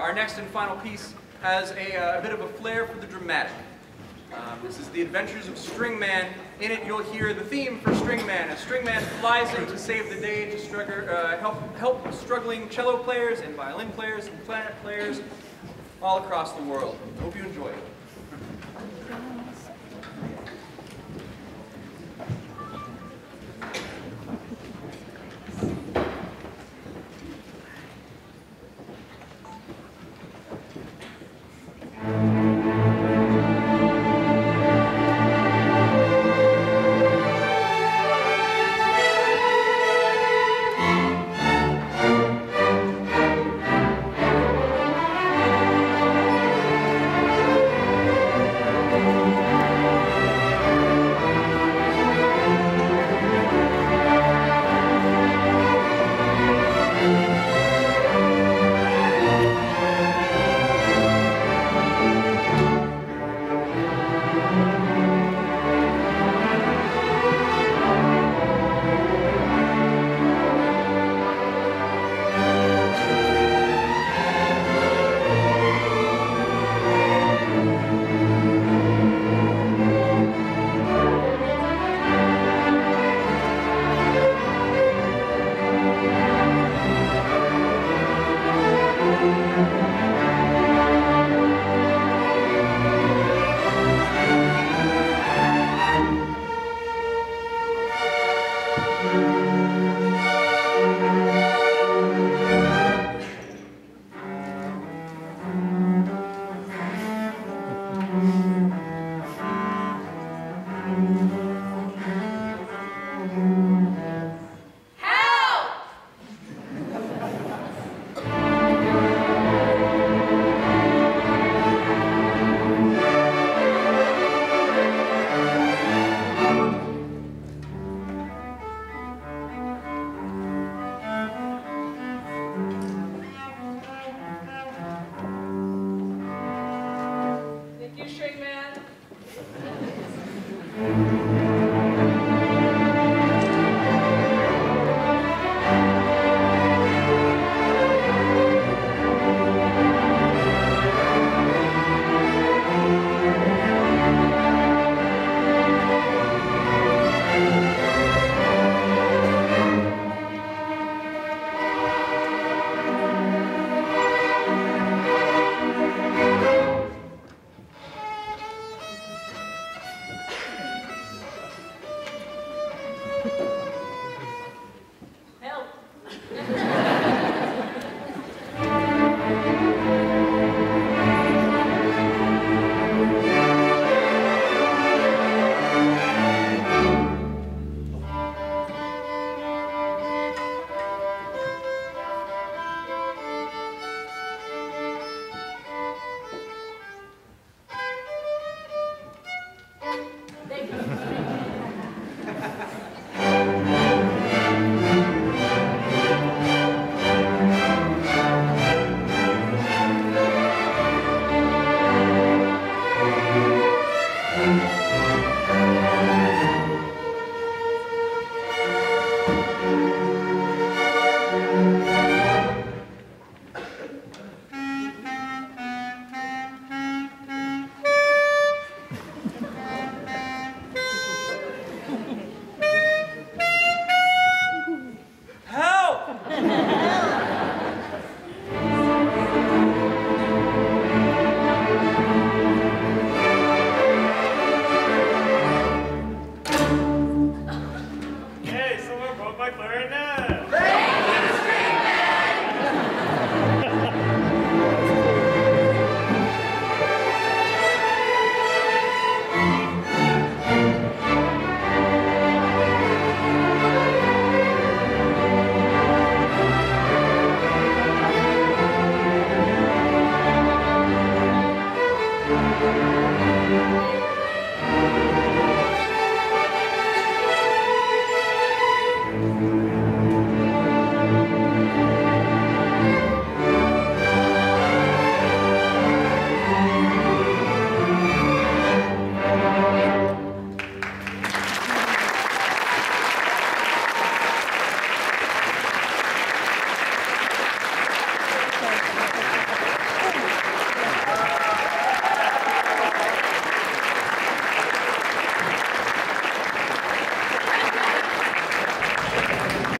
Our next and final piece has a bit of a flair for the dramatic. This is The Adventures of String Man. In it, you'll hear the theme for String Man, as String Man flies in to save the day to help struggling cello players and violin players and clarinet players all across the world. Hope you enjoy it.